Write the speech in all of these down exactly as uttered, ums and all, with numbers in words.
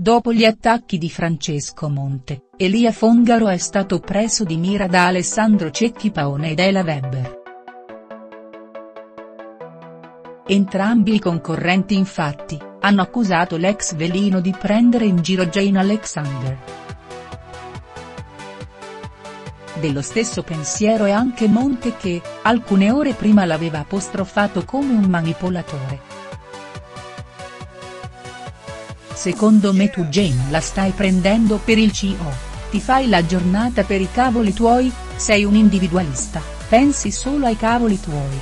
Dopo gli attacchi di Francesco Monte, Elia Fongaro è stato preso di mira da Alessandro Cecchi Paone ed Ela Weber. Entrambi i concorrenti infatti, hanno accusato l'ex velino di prendere in giro Jane Alexander. Dello stesso pensiero è anche Monte che, alcune ore prima l'aveva apostrofato come un manipolatore. Secondo me tu Jane la stai prendendo per il C O, ti fai la giornata per i cavoli tuoi, sei un individualista, pensi solo ai cavoli tuoi.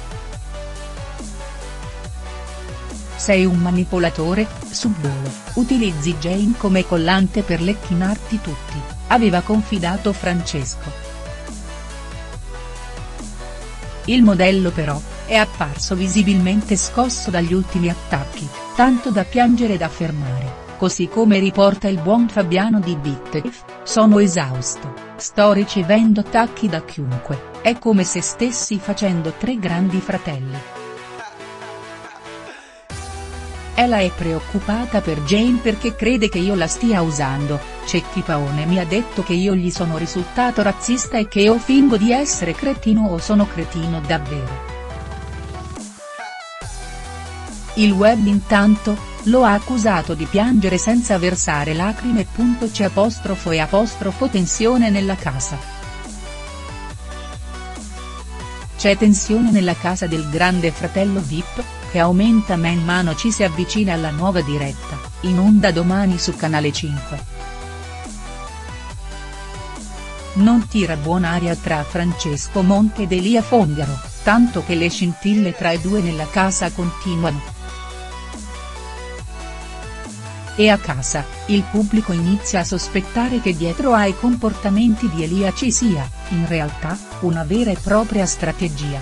Sei un manipolatore, subdolo, utilizzi Jane come collante per lecchinarti tutti, aveva confidato Francesco. Il modello però, è apparso visibilmente scosso dagli ultimi attacchi, tanto da piangere e da fermare. Così come riporta il buon Fabiano di Bitef, sono esausto, sto ricevendo attacchi da chiunque, è come se stessi facendo tre grandi fratelli. Ela è preoccupata per Jane perché crede che io la stia usando, Cecchi Paone mi ha detto che io gli sono risultato razzista e che o fingo di essere cretino o sono cretino davvero. Il web intanto, lo ha accusato di piangere senza versare lacrime. C'è apostrofo e apostrofo tensione nella casa. C'è tensione nella casa del grande fratello V I P, che aumenta man mano ci si avvicina alla nuova diretta, in onda domani su Canale cinque. Non tira buon'aria tra Francesco Monte ed Elia Fongaro, tanto che le scintille tra i due nella casa continuano. E a casa, il pubblico inizia a sospettare che dietro ai comportamenti di Elia ci sia, in realtà, una vera e propria strategia.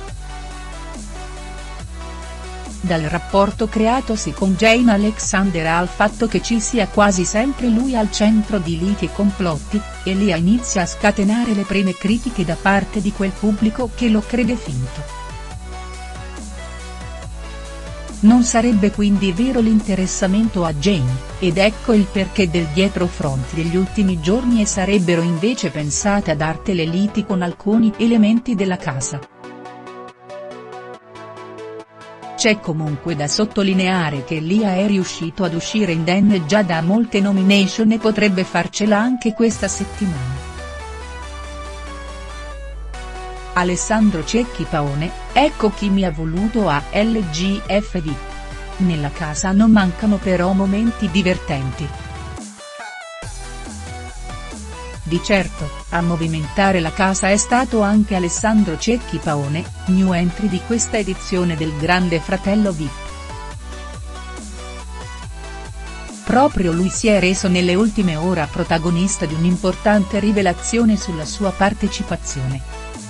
Dal rapporto creatosi con Jane Alexander al fatto che ci sia quasi sempre lui al centro di liti e complotti, Elia inizia a scatenare le prime critiche da parte di quel pubblico che lo crede finto. Non sarebbe quindi vero l'interessamento a Jane, ed ecco il perché del dietrofront degli ultimi giorni e sarebbero invece pensate ad arte le liti con alcuni elementi della casa. C'è comunque da sottolineare che Elia è riuscito ad uscire indenne già da molte nomination e potrebbe farcela anche questa settimana. Alessandro Cecchi Paone, ecco chi mi ha voluto a L G F D. Nella casa non mancano però momenti divertenti. Di certo, a movimentare la casa è stato anche Alessandro Cecchi Paone, new entry di questa edizione del Grande Fratello V I P. Proprio lui si è reso nelle ultime ore protagonista di un'importante rivelazione sulla sua partecipazione.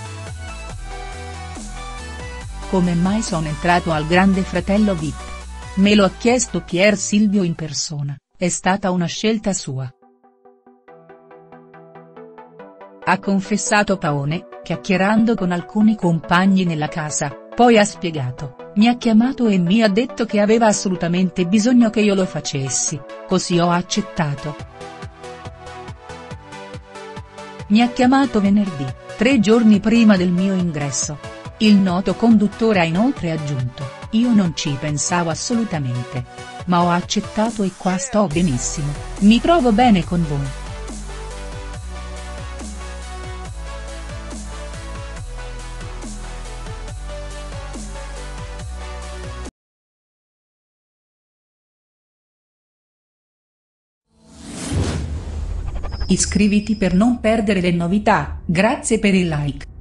Come mai sono entrato al Grande Fratello V I P? Me lo ha chiesto Pier Silvio in persona, è stata una scelta sua. Ha confessato Paone, chiacchierando con alcuni compagni nella casa, poi ha spiegato, mi ha chiamato e mi ha detto che aveva assolutamente bisogno che io lo facessi, così ho accettato. Mi ha chiamato venerdì, tre giorni prima del mio ingresso. Il noto conduttore ha inoltre aggiunto, io non ci pensavo assolutamente. Ma ho accettato e qua sto benissimo, mi trovo bene con voi. Iscriviti per non perdere le novità, grazie per il like.